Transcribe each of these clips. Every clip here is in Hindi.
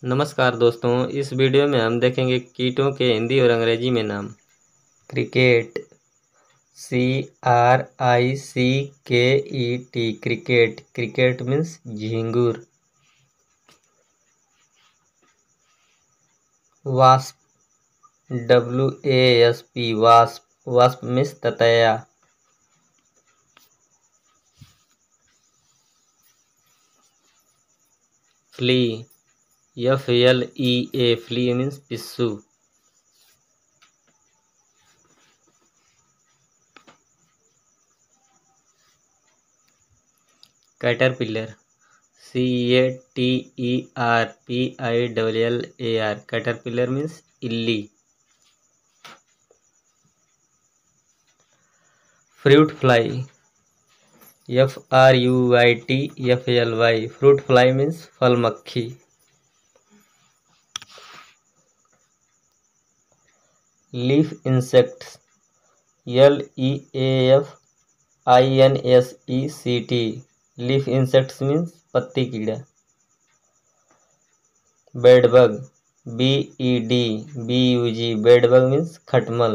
नमस्कार दोस्तों, इस वीडियो में हम देखेंगे कीटों के हिंदी और अंग्रेजी में नाम। Cricket, CRICKET, cricket. Cricket means झींगुर। Wasp, WASP, wasp. Wasp means ततैया। फ्ली, FLEA, फ्ली मीन्स पिस्सू। कैटरपिलर, CATERPILLAR, कैटरपिलर मीन्स इल्ली। Fruit fly, FRUITFLY, fruit fly means फल मक्खी। Leaf insects, LEAFINSECT, leaf insects means पत्ती कीड़ा। बेडबग, BEDBUG, बेडबग मीन्स खटमल।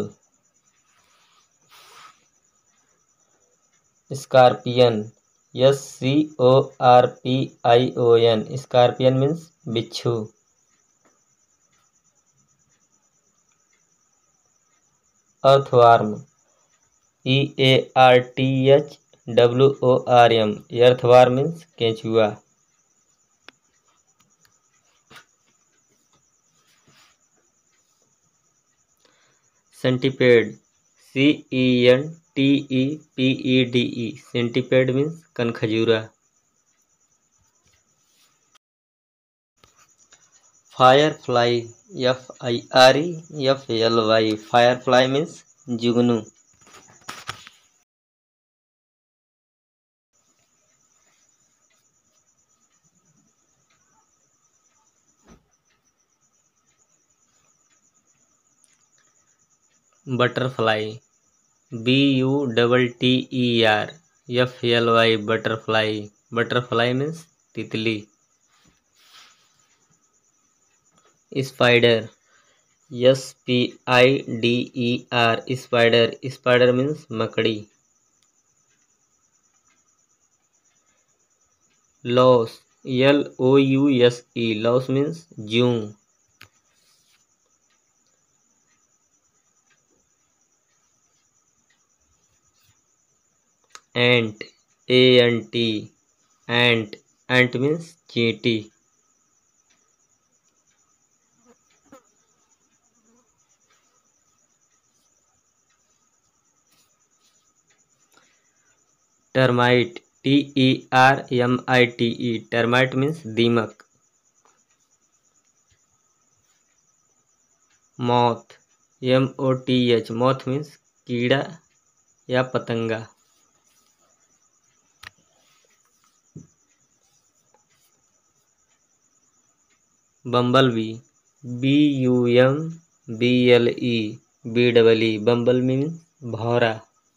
स्कॉर्पियन, SCORPION, स्कॉर्पियन मीन्स बिच्छू। अर्थवार्म, EARTHWORM, अर्थवार्म मीन्स केंचुआ। सेंटीपेड, CENTEPEDE, सेंटीपेड मीन्स कनखजूरा। फायरफ्लाई, FIREFLY, फायरफ्लाई मीन्स जुगनू। Butterfly, BUTTERFLY, butterfly. Butterfly means तितली। Spider, SPIDER, spider. Spider means मकड़ी। लॉस, LOUSE, लॉस मीन्स जूं। Ant, ANT, ant. Ant means चींटी। टर्माइट, TERMITE, टर्माइट मीन्स दीमक। मॉथ, MOTH, मॉथ मीन्स कीड़ा या पतंगा। बम्बलबी, BUMBLE, बम्बल मीन्स भौरा।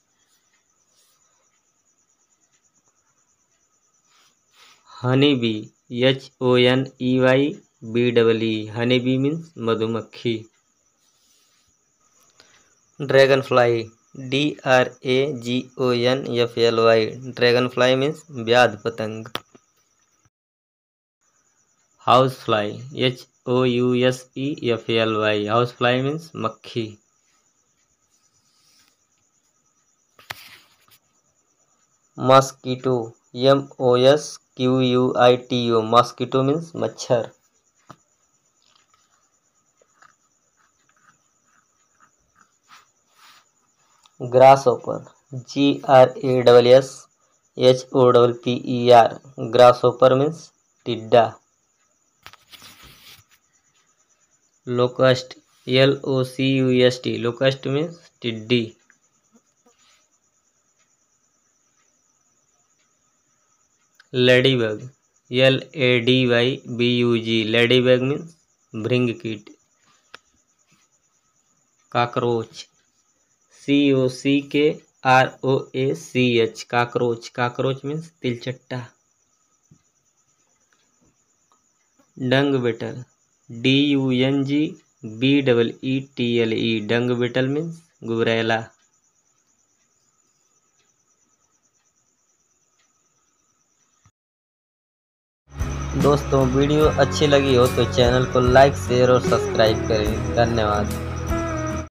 Honey bee, HONEYBEE, honey bee means मधुमक्खी। Dragon fly, DRAGONFLY, dragon fly means व्याध पतंग। House fly, HOUSEFLY, house fly means मक्खी। मस्कीटो, MOSQUITO, मस्कीटो मीन्स मच्छर। Grasshopper, GRASSHOPPER, grasshopper means टिड्डा। लोकस्ट, LOCUST, लोकस्ट मीन्स टिड्डी। लेडीबग, LADYBUG, लेडीबग मीन्स भृंग कीट। Cockroach, COCKROACH, cockroach. Cockroach means तिलचट्टा। Dung beetle, DUNGBEETLE dung beetle means गुबरैला। दोस्तों वीडियो अच्छी लगी हो तो चैनल को लाइक शेयर और सब्सक्राइब करें। धन्यवाद।